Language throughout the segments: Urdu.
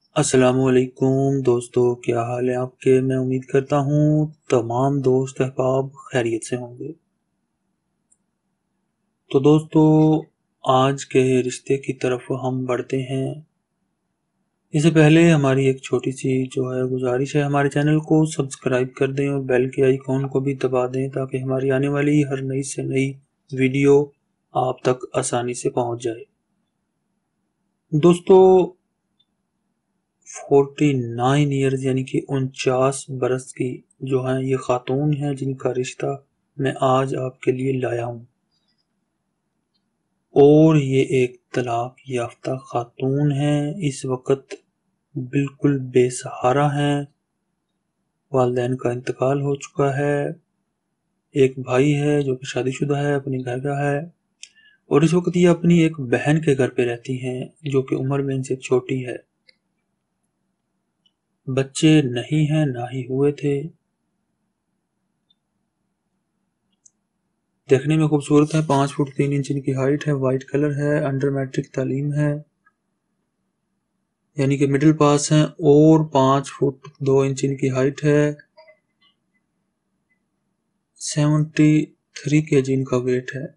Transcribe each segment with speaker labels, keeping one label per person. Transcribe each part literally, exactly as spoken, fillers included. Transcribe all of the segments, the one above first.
Speaker 1: السلام علیکم دوستو، کیا حال ہے آپ کے؟ میں امید کرتا ہوں تمام دوست احباب خیریت سے ہوں گے۔ تو دوستو، آج کے رشتے کی طرف ہم بڑھتے ہیں۔ اس سے پہلے ہماری ایک چھوٹی سی جو ہے گزارش ہے، ہمارے چینل کو سبسکرائب کر دیں اور بیل کے آئیکن کو بھی دبا دیں تاکہ ہماری آنے والی ہر نئی سے نئی ویڈیو آپ تک آسانی سے پہنچ جائے۔ دوستو، فورٹی نائن ایئرز یعنی کہ انچاس برس کی جو ہیں یہ خاتون ہیں جن کا رشتہ میں آج آپ کے لیے لایا ہوں، اور یہ ایک طلاق یافتہ خاتون ہیں۔ اس وقت بالکل بے سہارا ہیں، والدین کا انتقال ہو چکا ہے، ایک بھائی ہے جو کہ شادی شدہ ہے، اپنی گھر کا ہے، اور اس وقت یہ اپنی ایک بہن کے گھر پہ رہتی ہیں جو کہ عمر میں ان سے چھوٹی ہے۔ بچے نہیں ہیں، نہ ہی ہوئے تھے۔ دیکھنے میں خوبصورت ہے، پانچ فٹ تین انچ ان کی ہائٹ ہے، وائٹ کلر ہے، انڈر میٹرک تعلیم ہے یعنی کہ مڈل پاس ہیں، اور پانچ فٹ دو انچ ان کی ہائٹ ہے، سیونٹی تھری کے جی ان کا ویٹ ہے،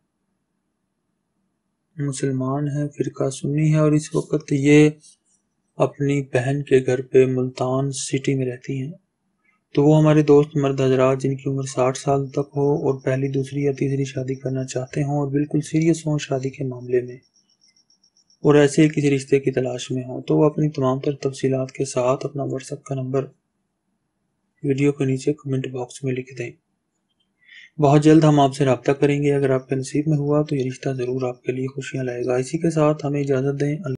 Speaker 1: مسلمان ہے، فرقہ سنی ہے، اور اس وقت یہ اپنی بہن کے گھر پہ ملتان سٹی میں رہتی ہیں۔ تو وہ ہمارے دوست مرد حضرات جن کی عمر ساٹھ سال تک ہو اور پہلی دوسری یا تیسری شادی کرنا چاہتے ہوں اور بالکل سیریس ہوں شادی کے معاملے میں، اور ایسے کسی رشتے کی تلاش میں ہوں، تو وہ اپنی تمام تر تفصیلات کے ساتھ اپنا واٹس ایپ کا نمبر ویڈیو کے نیچے کمنٹ باکس میں لکھ دیں۔ بہت جلد ہم آپ سے رابطہ کریں گے۔ اگر آپ کے نصیب میں ہوا تو یہ رشتہ ضرور آپ کے لیے خوشیاں لائے گا۔ اسی کے ساتھ ہمیں اجازت دیں۔